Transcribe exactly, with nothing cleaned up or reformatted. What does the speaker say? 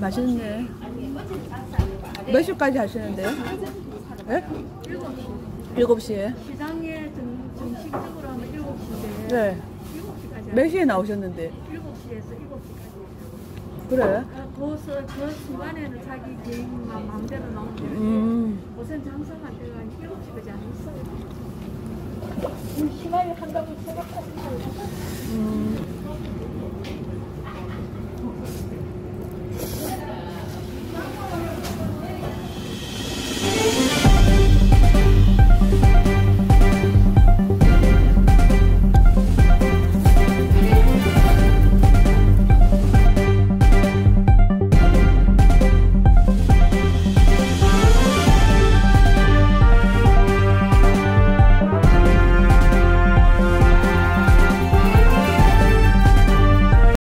맛있네. 몇 시까지 하시는데요? 네? 일곱 시에. 시장에 정, 정식적으로 하면 일곱 시인데 네. 일곱 시까지 몇 시에 나오셨는데? 일곱 시에서 일곱 시까지. 그래? 그, 그 순간에는 자기 개인 마- 마음대로 나오면 되는데 음. 우선 장사할 때가 일곱 시까지 안 있어요. 심하게 한다고 생각하시면 음.